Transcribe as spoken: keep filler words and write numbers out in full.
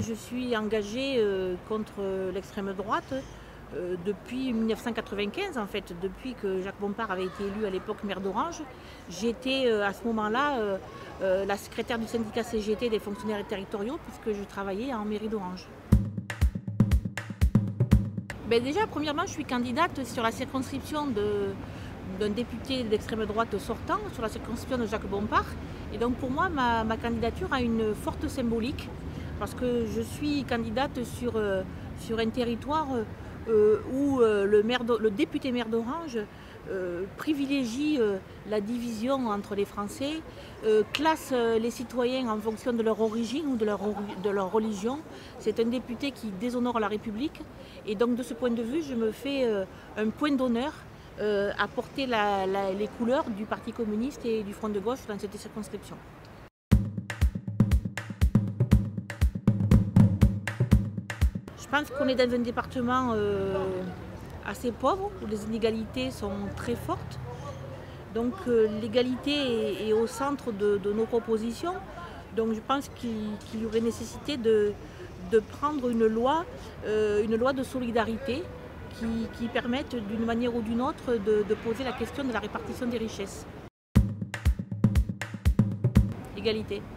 Je suis engagée euh, contre l'extrême droite euh, depuis mille neuf cent quatre-vingt-quinze, en fait, depuis que Jacques Bompard avait été élu à l'époque maire d'Orange. J'étais euh, à ce moment-là euh, euh, la secrétaire du syndicat C G T des fonctionnaires territoriaux, puisque je travaillais en mairie d'Orange. Ben déjà, premièrement, je suis candidate sur la circonscription d'un député d'extrême droite sortant, sur la circonscription de Jacques Bompard. Et donc pour moi, ma, ma candidature a une forte symbolique, parce que je suis candidate sur, euh, sur un territoire euh, où euh, le, maire de, le député maire d'Orange euh, privilégie euh, la division entre les Français, euh, classe euh, les citoyens en fonction de leur origine ou de leur, de leur religion. C'est un député qui déshonore la République. Et donc de ce point de vue, je me fais euh, un point d'honneur euh, à porter la, la, les couleurs du Parti communiste et du Front de gauche dans cette circonscription. Je pense qu'on est dans un département euh, assez pauvre, où les inégalités sont très fortes. Donc euh, l'égalité est, est au centre de, de nos propositions. Donc je pense qu'il qu'il y aurait nécessité de, de prendre une loi, euh, une loi de solidarité qui, qui permette d'une manière ou d'une autre de, de poser la question de la répartition des richesses. Égalité.